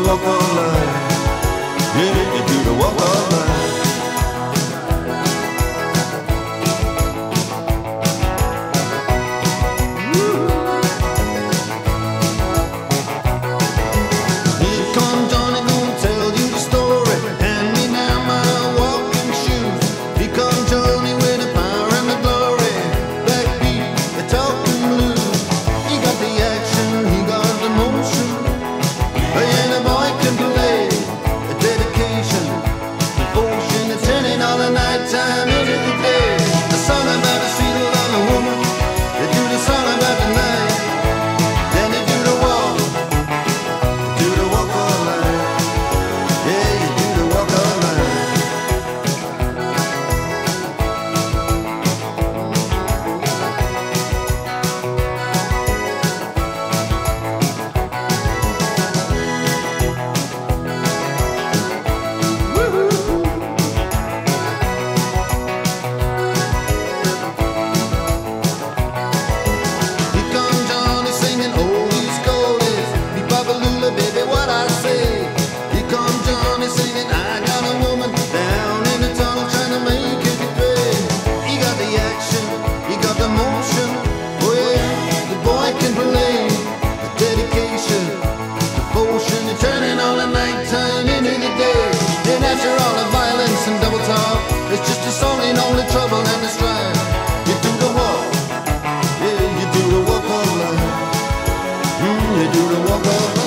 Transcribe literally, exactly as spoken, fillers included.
walk of life. Yeah, you do the walk of life. Time into the day, a song about a sweet little woman. They do the song about the night, then they do the walk, they do the walk of life. Yeah, you do the walk of life. Baby, what I say? Here comes Johnny singing, I got a woman down in the tunnel trying to make it pay. He got the action, he got the motion. Oh yeah, the boy can play. The dedication, devotion, the turning on the nighttime into the day. Then after all the violence and double talk, it's just a song in all the trouble and the strife. You do the walk, yeah, you do the walk of life. Mm, you do the walk of life.